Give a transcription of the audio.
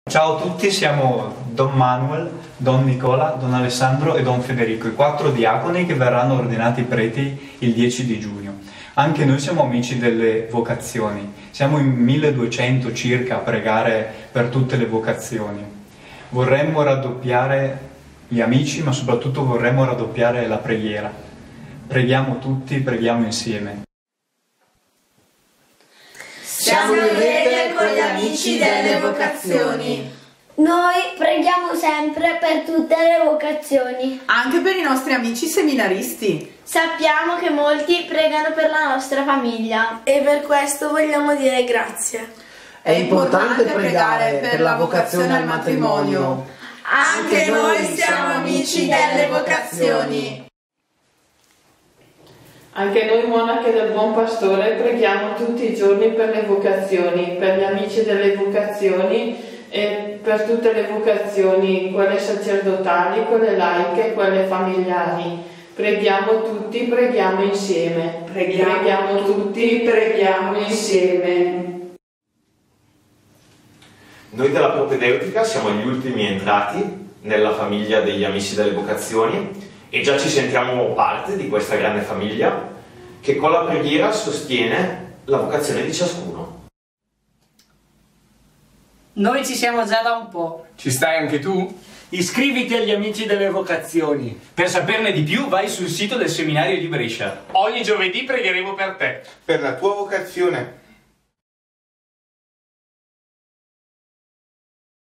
Ciao a tutti, siamo Don Manuel, Don Nicola, Don Alessandro e Don Federico, i 4 diaconi che verranno ordinati preti il 10 di giugno. Anche noi siamo amici delle vocazioni, siamo in 1200 circa a pregare per tutte le vocazioni. Vorremmo raddoppiare gli amici, ma soprattutto vorremmo raddoppiare la preghiera. Preghiamo tutti, preghiamo insieme. Siamo in rete con gli amici delle vocazioni. Noi preghiamo sempre per tutte le vocazioni. Anche per i nostri amici seminaristi. Sappiamo che molti pregano per la nostra famiglia e per questo vogliamo dire grazie. È importante pregare per la vocazione al matrimonio. Anche noi siamo amici delle vocazioni. Anche noi monache del Buon Pastore preghiamo tutti i giorni per le vocazioni, per gli amici delle vocazioni e per tutte le vocazioni, quelle sacerdotali, quelle laiche, quelle familiari. Preghiamo tutti, preghiamo insieme. Preghiamo tutti, preghiamo insieme. Noi della propedeutica siamo gli ultimi entrati nella famiglia degli amici delle vocazioni e già ci sentiamo parte di questa grande famiglia che con la preghiera sostiene la vocazione di ciascuno. Noi ci siamo già da un po'. Ci stai anche tu? Iscriviti agli amici delle vocazioni. Per saperne di più vai sul sito del seminario di Brescia. Ogni giovedì pregheremo per te. Per la tua vocazione.